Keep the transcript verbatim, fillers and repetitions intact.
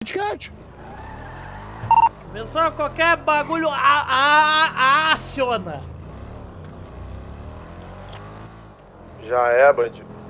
cat. Pessoal, qualquer bagulho a, a, a, aciona. Já é, bandido.